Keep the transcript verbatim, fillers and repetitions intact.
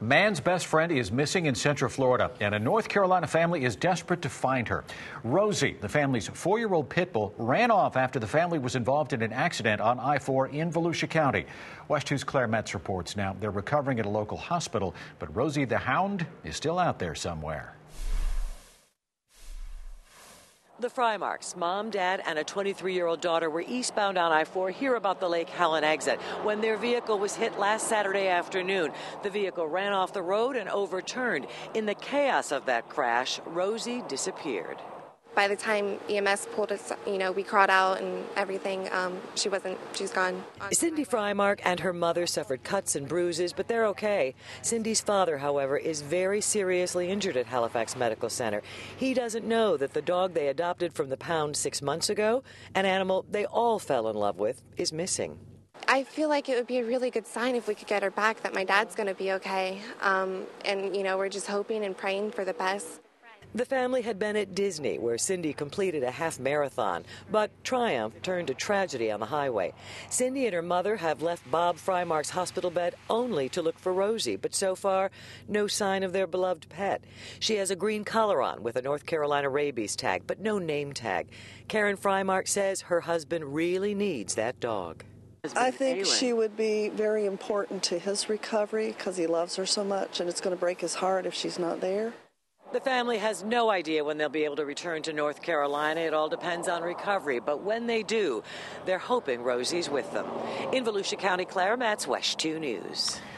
Man's best friend is missing in Central Florida, and a North Carolina family is desperate to find her. Rosie, the family's four-year-old pit bull, ran off after the family was involved in an accident on I four in Volusia County. West two's Claire Metz reports now they're recovering at a local hospital, but Rosie the hound is still out there somewhere. The Frymarks, mom, dad, and a twenty-three-year-old daughter were eastbound on I four here about the Lake Helen exit when their vehicle was hit last Saturday afternoon. The vehicle ran off the road and overturned. In the chaos of that crash, Rosie disappeared. By the time E M S pulled us, you know, we crawled out and everything. Um, she wasn't, she's gone. Cindy Frymark and her mother suffered cuts and bruises, but they're okay. Cindy's father, however, is very seriously injured at Halifax Medical Center. He doesn't know that the dog they adopted from the pound six months ago, an animal they all fell in love with, is missing. I feel like it would be a really good sign if we could get her back, that my dad's going to be okay. Um, and, you know, we're just hoping and praying for the best. The family had been at Disney, where Cindy completed a half marathon, but triumph turned to tragedy on the highway. Cindy and her mother have left Bob Frymark's hospital bed only to look for Rosie, but so far, no sign of their beloved pet. She has a green collar on with a North Carolina rabies tag, but no name tag. Karen Frymark says her husband really needs that dog. I think she would be very important to his recovery because he loves her so much, and it's going to break his heart if she's not there. The family has no idea when they'll be able to return to North Carolina. It all depends on recovery. But when they do, they're hoping Rosie's with them. In Volusia County, Claire Metz, West two News.